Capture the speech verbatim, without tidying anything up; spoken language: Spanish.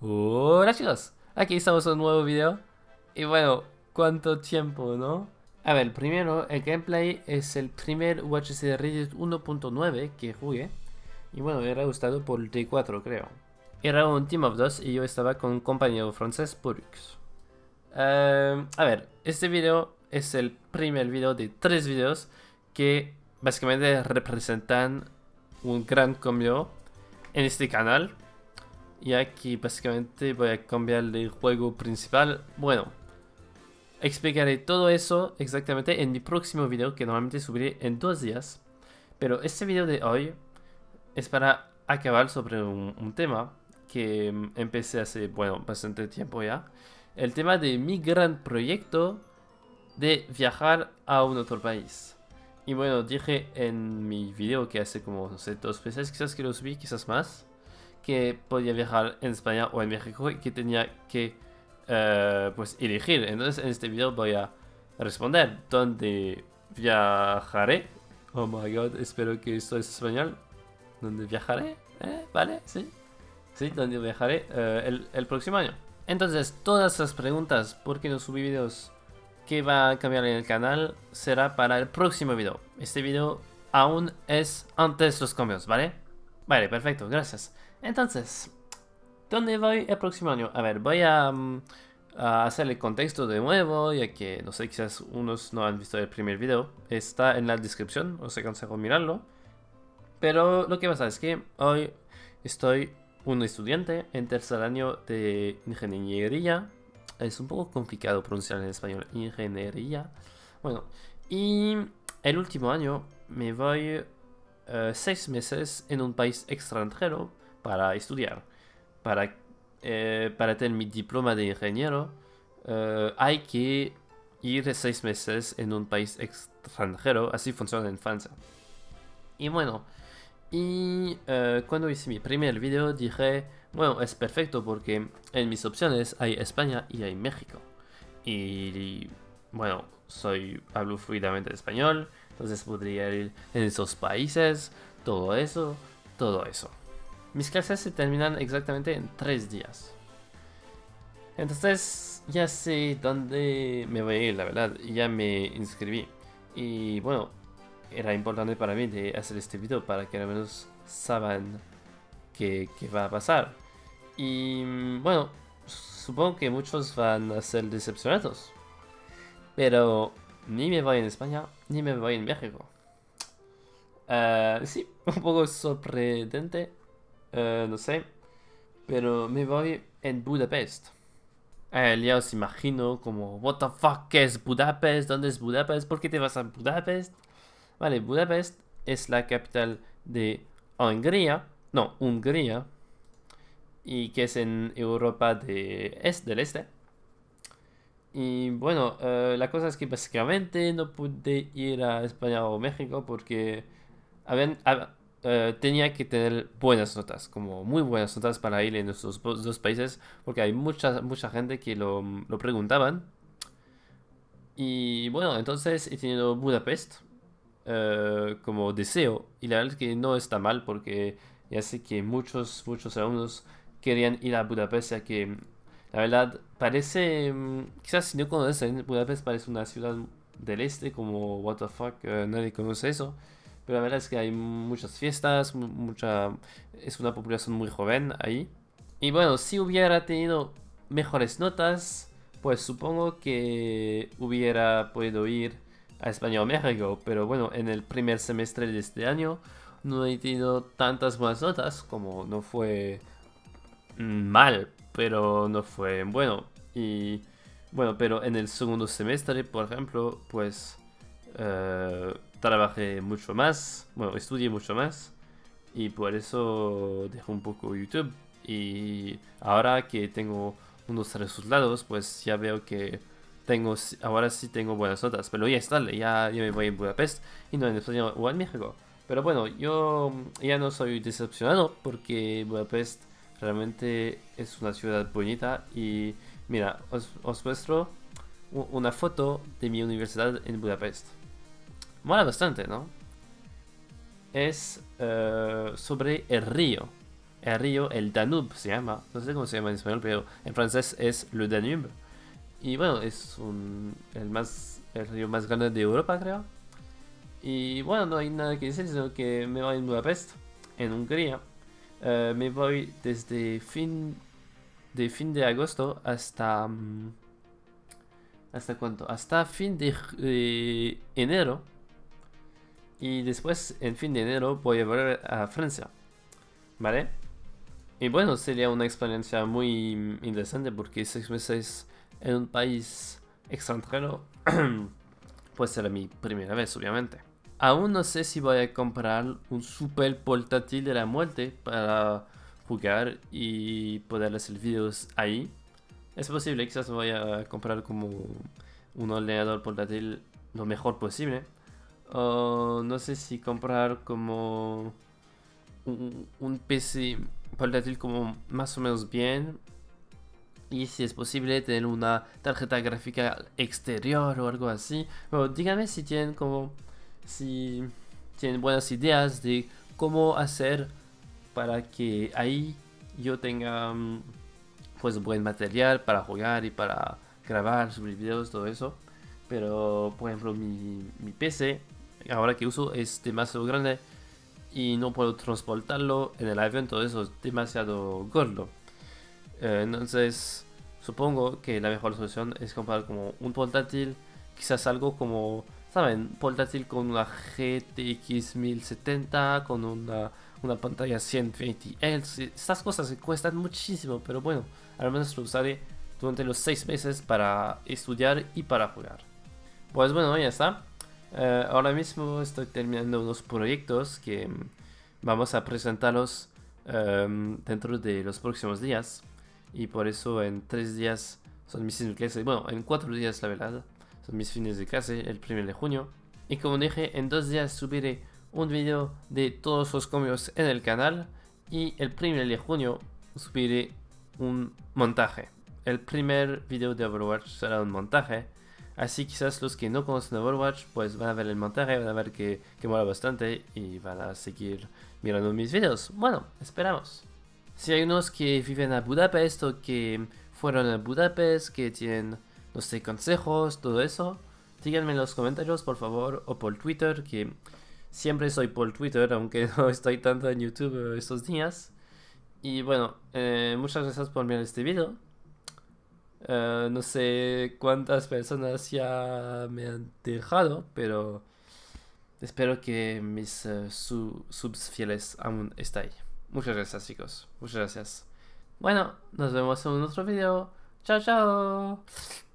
Hola chicos, aquí estamos en un nuevo video. Y bueno, ¿cuánto tiempo, no? A ver, primero, el gameplay es el primer U H C de Reddit uno punto nueve que jugué. Y bueno, era gustado por el T cuatro, creo. Era un team of dos y yo estaba con un compañero francés, Porux. Eh, a ver, este video es el primer video de tres videos que básicamente representan un gran cambio en este canal. Y aquí básicamente voy a cambiar el juego principal. Bueno, explicaré todo eso exactamente en mi próximo video que normalmente subiré en dos días. Pero este video de hoy es para acabar sobre un, un tema que mm, empecé hace, bueno, bastante tiempo ya. El tema de mi gran proyecto de viajar a un otro país. Y bueno, dije en mi video que hace como, no sé, dos veces quizás que lo subí, quizás más, que podía viajar en España o en México y que tenía que uh, pues elegir. Entonces en este video voy a responder dónde viajaré. Oh my god, espero que esto es español. ¿Dónde viajaré? ¿Eh? ¿Vale? Sí. Sí, dónde viajaré uh, el, el próximo año. Entonces todas las preguntas, ¿por qué no subí videos? ¿Qué va a cambiar en el canal? Será para el próximo video. Este video aún es antes de los cambios, ¿vale? Vale, perfecto, gracias. Entonces, ¿dónde voy el próximo año? A ver, voy a, um, a hacer el contexto de nuevo, ya que, no sé, quizás unos no han visto el primer video. Está en la descripción, os aconsejo mirarlo. Pero lo que pasa es que hoy estoy un estudiante en tercer año de ingeniería. Es un poco complicado pronunciar en español, ingeniería. Bueno, y el último año me voy uh, seis meses en un país extranjero para estudiar. Para, eh, para tener mi diploma de ingeniero, eh, hay que ir seis meses en un país extranjero. Así funciona en Francia. Y bueno, y eh, cuando hice mi primer video dije, bueno, es perfecto porque en mis opciones hay España y hay México. Y, y bueno, soy, hablo fluidamente español, entonces podría ir en esos países, todo eso, todo eso. Mis clases se terminan exactamente en tres días. Entonces ya sé dónde me voy a ir, la verdad. Ya me inscribí. Y bueno, era importante para mí de hacer este video para que al menos saben qué, qué va a pasar. Y bueno, supongo que muchos van a ser decepcionados. Pero ni me voy en España, ni me voy en México. Uh, sí, un poco sorprendente. Uh, no sé, pero me voy en Budapest. Eh, ya os imagino como, what the fuck, ¿qué es Budapest? ¿Dónde es Budapest? ¿Por qué te vas a Budapest? Vale, Budapest es la capital de Hungría, no, Hungría, y que es en Europa de est, del este. Y bueno, uh, la cosa es que básicamente no pude ir a España o México porque habían, hab- uh, tenía que tener buenas notas, como muy buenas notas para ir en esos dos países, porque hay mucha, mucha gente que lo, lo preguntaban. Y bueno, entonces he tenido Budapest uh, como deseo, y la verdad es que no está mal porque ya sé que muchos, muchos alumnos querían ir a Budapest, ya que la verdad parece, mm, quizás si no conocen, Budapest parece una ciudad del este, como what the fuck, uh, nadie conoce eso. Pero la verdad es que hay muchas fiestas, mucha, es una población muy joven ahí. Y bueno, si hubiera tenido mejores notas, pues supongo que hubiera podido ir a España o México. Pero bueno, en el primer semestre de este año no he tenido tantas buenas notas, como no fue mal, pero no fue bueno. Y bueno, pero en el segundo semestre, por ejemplo, pues uh, trabajé mucho más, bueno, estudié mucho más y por eso dejé un poco YouTube. Y ahora que tengo unos resultados, pues ya veo que tengo, ahora sí tengo buenas notas, pero ya está, ya, ya me voy en Budapest y no en España o en México. Pero bueno, yo ya no soy decepcionado porque Budapest realmente es una ciudad bonita. Y mira, os, os muestro una foto de mi universidad en Budapest. Mola bastante, ¿no? Es uh, sobre el río. el río, el Danube se llama, no sé cómo se llama en español, pero en francés es le Danube. Y bueno, es un, el, más, el río más grande de Europa, creo. Y bueno, no hay nada que decir, sino que me voy en Budapest, en Hungría. Uh, me voy desde fin de fin de agosto hasta... Um, ¿Hasta cuánto? Hasta fin de, de enero. Y después, en fin de enero, voy a volver a Francia. ¿Vale? Y bueno, sería una experiencia muy interesante porque seis meses en un país extranjero pues será mi primera vez, obviamente. Aún no sé si voy a comprar un super portátil de la muerte para jugar y poder hacer videos ahí. Es posible, quizás voy a comprar como un ordenador portátil lo mejor posible. O no sé si comprar como un, un P C portátil como más o menos bien. Y si es posible tener una tarjeta gráfica exterior o algo así. Pero díganme si tienen como... Si tienen buenas ideas de cómo hacer para que ahí yo tenga pues buen material para jugar y para grabar, subir videos, todo eso. Pero por ejemplo mi, mi P C ahora que uso es demasiado grande y no puedo transportarlo en el avión, todo eso es demasiado gordo. Eh, entonces supongo que la mejor solución es comprar como un portátil, quizás algo como, ¿saben? Portátil con una G T X mil setenta, con una, una pantalla ciento veinte Hz. Estas cosas que cuestan muchísimo, pero bueno, al menos lo usaré durante los seis meses para estudiar y para jugar. Pues bueno, ya está. Uh, ahora mismo estoy terminando unos proyectos que um, vamos a presentarlos um, dentro de los próximos días. Y por eso en tres días son mis fines de clase. Bueno, en cuatro días la verdad. Son mis fines de clase, el primero de junio. Y como dije, en dos días subiré un video de todos los cambios en el canal. Y el primero de junio subiré un montaje. El primer video de Overwatch será un montaje. Así quizás los que no conocen Overwatch pues van a ver el montaje, van a ver que, que mola bastante y van a seguir mirando mis videos. Bueno, esperamos. Si hay unos que viven a Budapest o que fueron a Budapest, que tienen, no sé, consejos, todo eso, díganme en los comentarios por favor o por Twitter, que siempre soy por Twitter, aunque no estoy tanto en YouTube estos días. Y bueno, eh, muchas gracias por mirar este video. Uh, no sé cuántas personas ya me han dejado, pero espero que mis uh, su subs fieles aún estén ahí. Muchas gracias, chicos. Muchas gracias. Bueno, nos vemos en un otro video. Chao, chao.